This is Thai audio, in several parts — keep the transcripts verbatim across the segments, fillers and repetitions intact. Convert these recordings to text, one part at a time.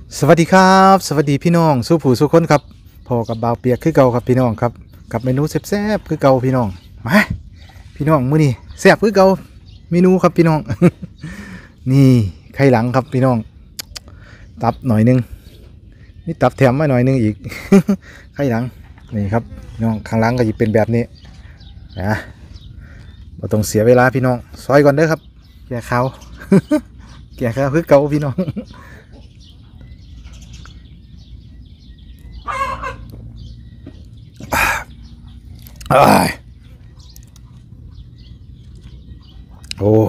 สวัสดีครับสวัสดีพี่น้องสู้ผู้สู้คนครับพอกับบ่าวเปียกคือเก่าครับพี่น้องครับกับเมนูแซ่บๆคือเก่าพี่น้องมาพี่น้องมื้อนี้แซ่บคือเก่าเมนูครับพี่น้อง นี่ไข่หลังครับพี่น้องตับหน่อยนึงนี่ตับแถมมาหน่อยนึงอีก ไข่หลังนี่ครับพี่น้องข้างหลังก็จะเป็นแบบนี้นะบ่ต้องเสียเวลาพี่น้องซอยก่อนเด้อครับแก่ข้าว แก่ข้าวคือเก่าพี่น้อง อ้ายโอ้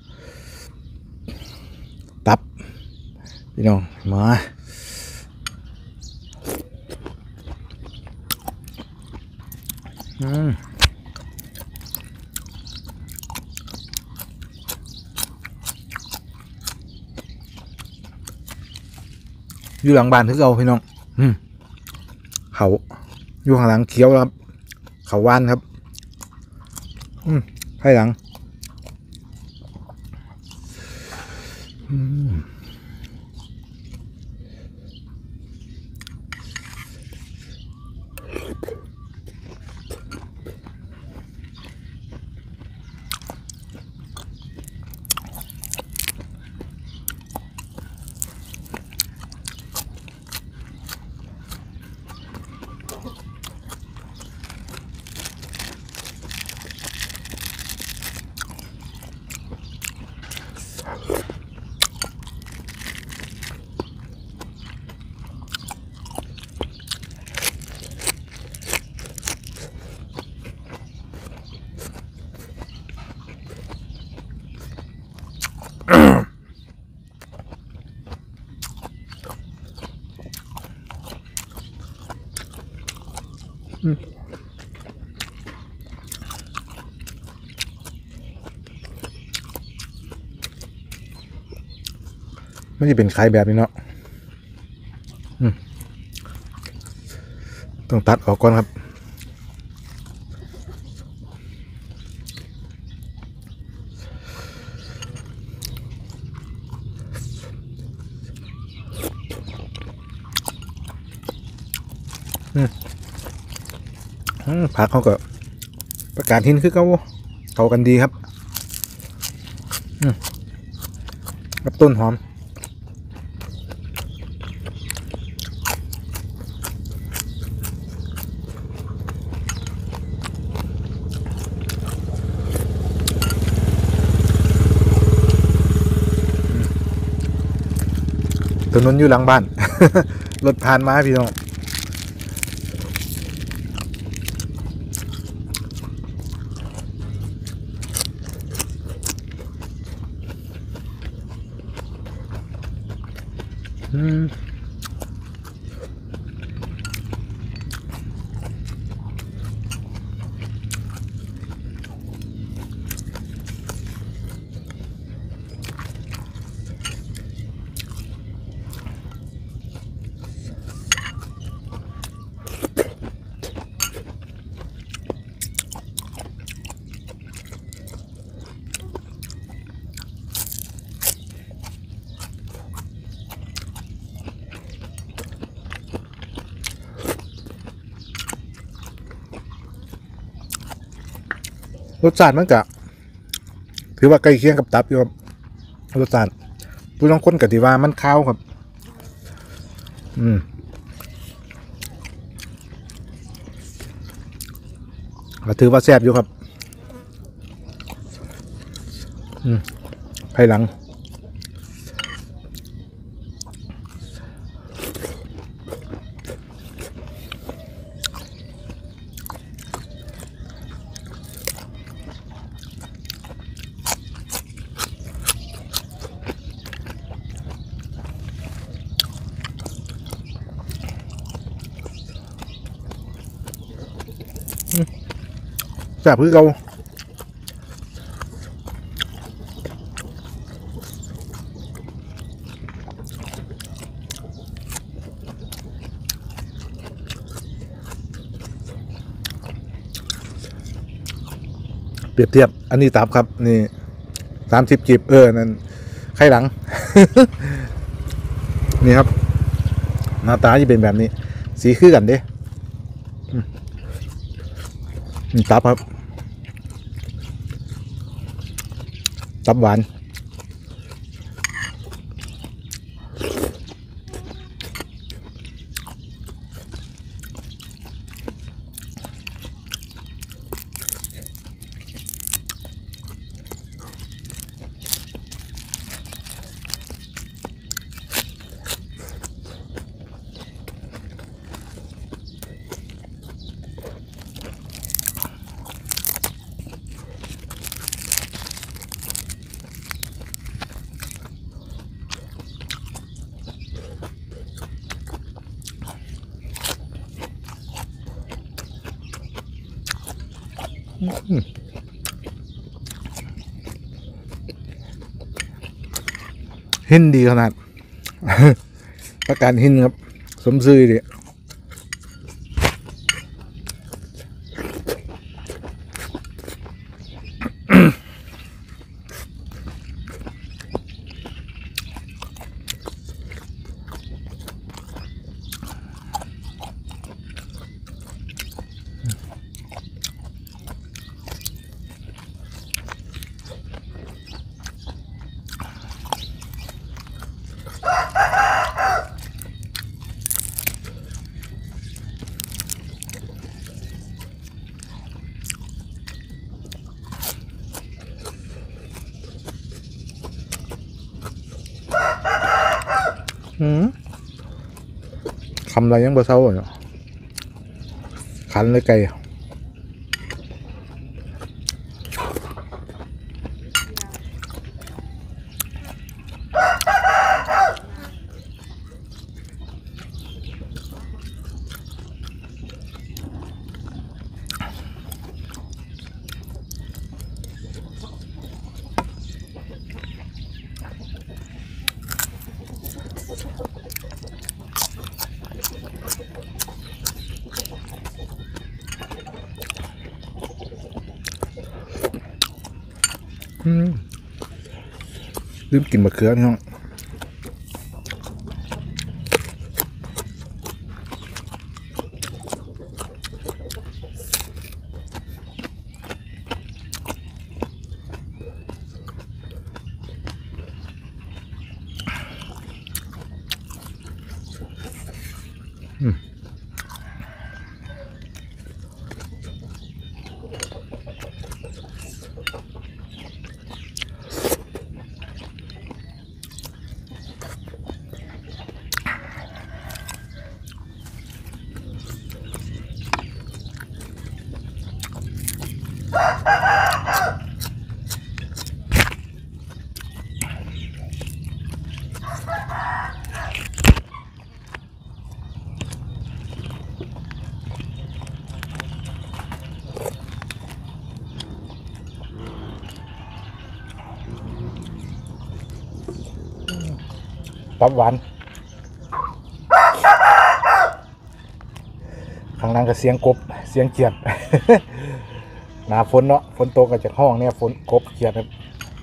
ตับพี่น้องมาอืมอยู่หลังบ้านคือเอาพี่น้องอืมเขาอยู่ข้างหลังเขียวครับเขาว่านครับอืมให้หลังอืมไม่ได้เป็นไข่แบบนี้เนาะต้องตัดออกก่อนครับผักเขาก็ประกาศหินคือเขาเขากันดีครับกับต้นหอมถนนอยู่หลังบ้าน รถผ่านมาพี่น้องอืมรสชาติมันก็ถือว่าใกล้เคียงกับตับอยู่ครับรสชาติผู้ต้องคนกติว่ามันข้าวครับอืมก็ถือว่าแซ่บอยู่ครับอืมภายหลังแซ่บคือเราเปรียบเทียบอันนี้ตับครับนี่สามสิบจีบเออนั่นไข่หลัง นี่ครับหน้าตาจะเป็นแบบนี้สีคือกันเด้ตับครับตับหวานหินดีขนาด ประกันหินครับสมซื่อดิคำอะไรยังบ่เศร้าเนาะขันเลยไก่ลืมกินมะเขือพี่น้องอืมตับหวานข้างล่างก็เสียงกบเสียงเขียด หนาฝนเนาะฝนตกก็จากห้องเนี่ยฝนกบเขียดครับ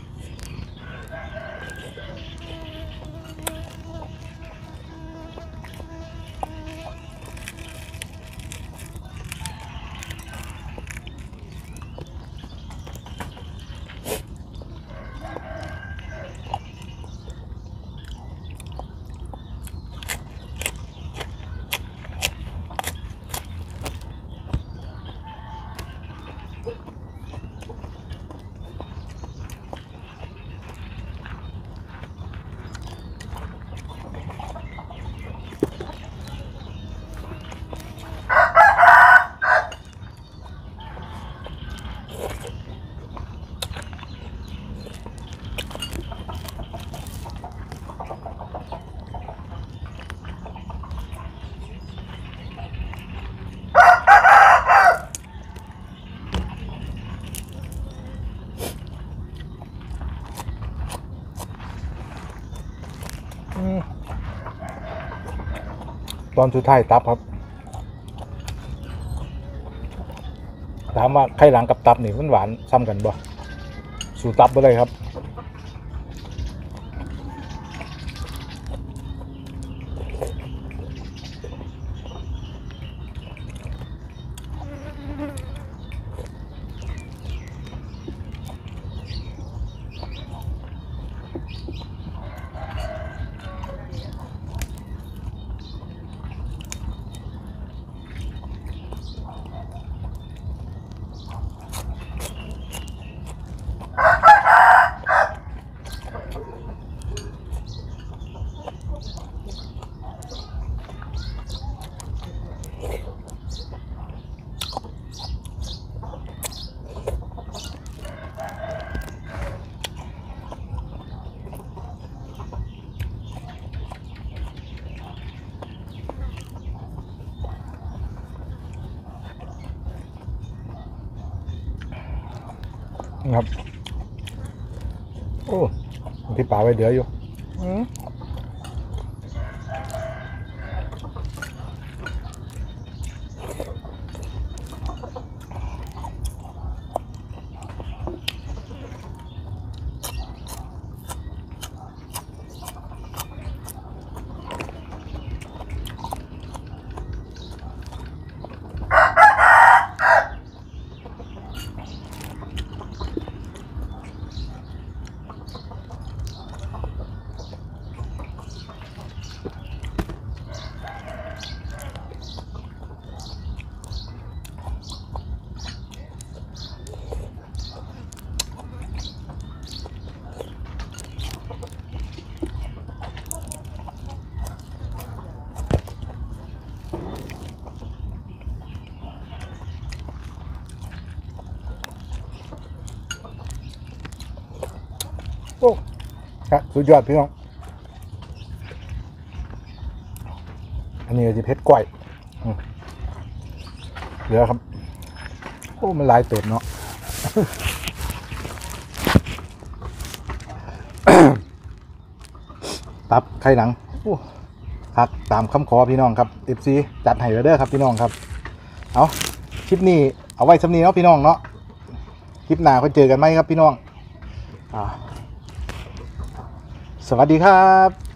ตอนสุดท้ายตับครับถามว่าไข่หลังกับตับนี่มันหวานซ้ำกันบ่สู่ตับไปเลยครับครับโอ้ที่ป่าไว้เดืออยู่โอ้ครับสุดยอดพี่น้องอันนี้จะเพชรกล้วยเหลือครับโอ้มันลายเติบเนาะ ตับไข่หนังโอ้ครับตามคำขอพี่น้องครับ เอฟ ซี จัดให้เด้อครับพี่น้องครับเอาคลิปนี้เอาไว้สำนีเนาะพี่น้องเนาะคลิปหน้าก็เจอกันไหมครับพี่น้องอ่าสวัสดีครับ